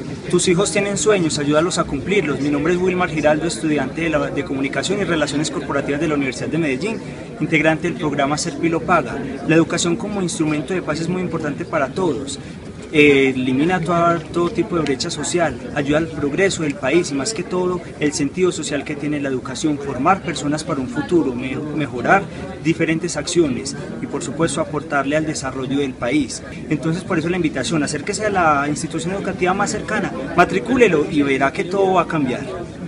Tus hijos tienen sueños, ayúdalos a cumplirlos. Mi nombre es Wilmar Giraldo, estudiante de Comunicación y Relaciones Corporativas de la Universidad de Medellín, integrante del programa Ser Pilo Paga. La educación como instrumento de paz es muy importante para todos. Elimina todo tipo de brecha social, ayuda al progreso del país y más que todo el sentido social que tiene la educación, formar personas para un futuro, mejorar diferentes acciones y por supuesto aportarle al desarrollo del país. Entonces por eso la invitación, acérquese a la institución educativa más cercana, matricúlelo y verá que todo va a cambiar.